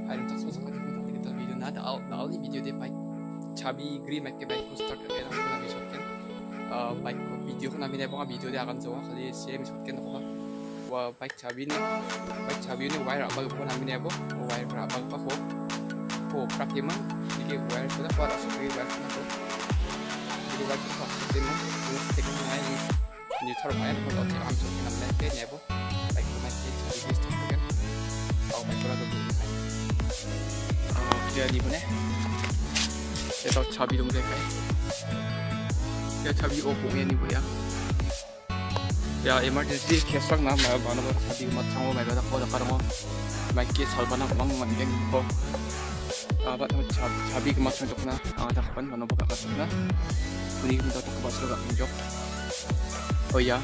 फाइल तक सोच सकते हैं तो वीडियो ना दाल ही वीडियो दे बाइक चाबी ग्री मैक के बाइक को स्टार्ट करके ना भी शॉट के बाइक को वीडियो को ना भी नहीं वीडियो दे आगन जो खाली सेम शॉट के ना वा बाइक चाबी ने वायर अब को ना भी नहीं वायर पर अब को प्राप्ति में ये वायर को ना पर असली वायर को ना jadi wajib vaksin terus tekan lain di thar main kalau cek am sok nam lek ne bo baik main cek cari bis tak kan tau baik kalau tu dia di mana dia tahu cabi dong dia kai dia cabi oppo ni bo ya emergency kesak na ma bana bo cabi mat chango mai ba ko da karmo mai ke salbana mang man geng ko apa tu cabi ke macam tu na ada kapan mana buka kasut na ini kita tak kepas juga menjok oh ya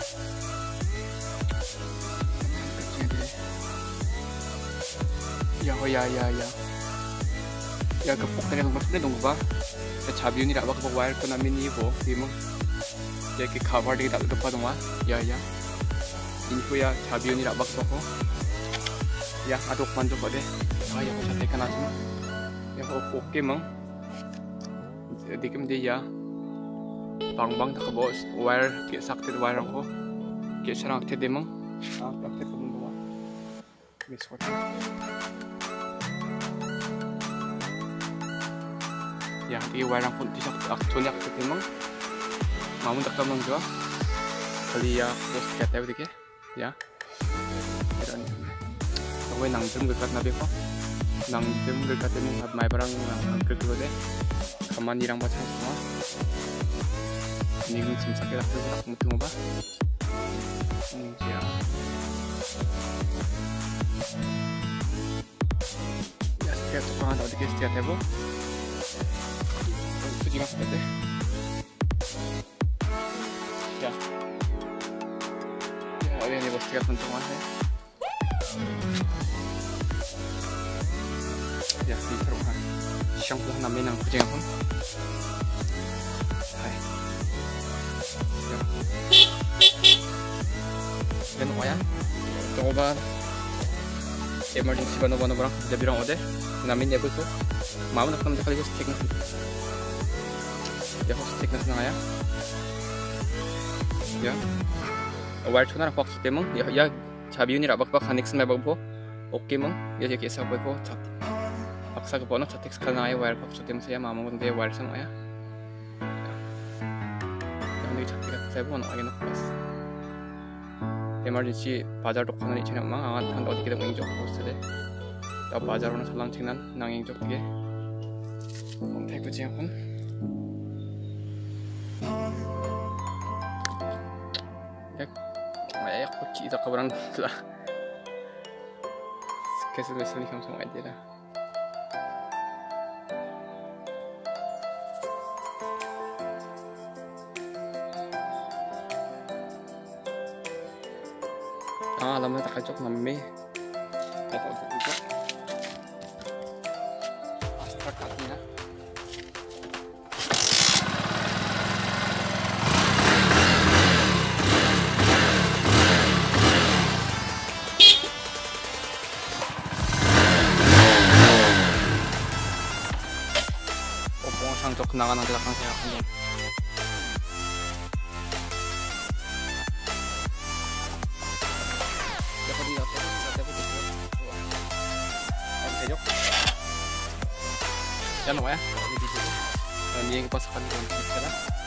ya kepuk tanya maksudnya dong ba cabi ini tak bakal wire kena mini bo dimang ya ke cover dia tak lupa dong ya info ya cabi ini tak bakal ko ya aduk manjok deh ya aku tekan aja ya oke mang dikem dia ya bang tak bos wire ke sakti wire ko ke sarang te demang praktek ko mo miss what ya di wire pun di sakti aktunya ke demang mamun tak kamang jo kali ya bos kata dike ya dan kowe nang jem dekat nabe ko nang jem dekat mo mai barang nang ke ko de kaman irang baca semua ini sim sakit aku tak mungkin apa ya ya setiap tukang ada di setiap table itu juga seperti ya ini bos setiap tuntungan ya di terukan siang pula namanya nang kucing pun dan ya coba emergency bano barang dia bilang ode namin ya betul mau nak teman kali cek dia harus cek nang ya wire tuh nak fokus demong ya cabi ini rabak connection lebak bo oke mong ya jadi kisah ko chat paksa ke bono chat sekali nang wire fokus dem saya mau ngomong dia wire sama ya yang chat saya pun lagi nak pas emergency bazar dokhanan ichena mang angan han odi kida ingjok postede ta bazar ona salam chingnan nang ingjok tige mong thai ko jeng hon yak ko chi ta kabaran la kese besani kam sama idea alam na takajok na may ito start natin na opong sangjok na ng dilakang kaya kanya jangan lupa ya, ini yang pasakan dengan